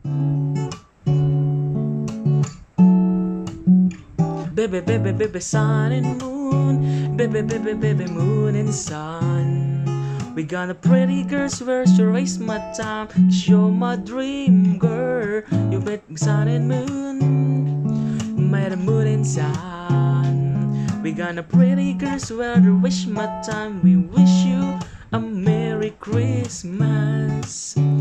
Baby, baby, baby, sun and moon. Baby, baby, baby, moon and sun. We got a pretty girls, where's you waste my time? 'Cause you're my dream girl. You bet me sun and moon. Made a moon and sun. We got a pretty girls, where you waste my time? We wish you a Merry Christmas.